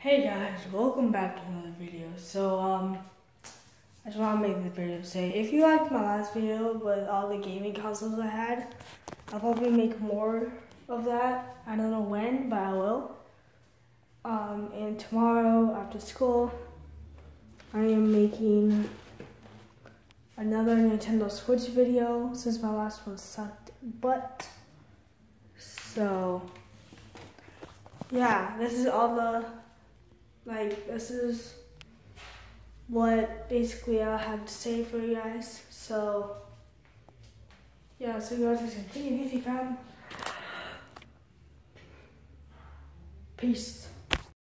Hey guys, welcome back to another video. I just want to make this video say, if you liked my last video with all the gaming consoles I had, I'll probably make more of that. I don't know when, but I will. And tomorrow after school, I am making another Nintendo Switch video since my last one sucked butt. So, yeah, this is all this is what basically I have to say for you guys. So, yeah, so you guys can take it easy, fam. Peace.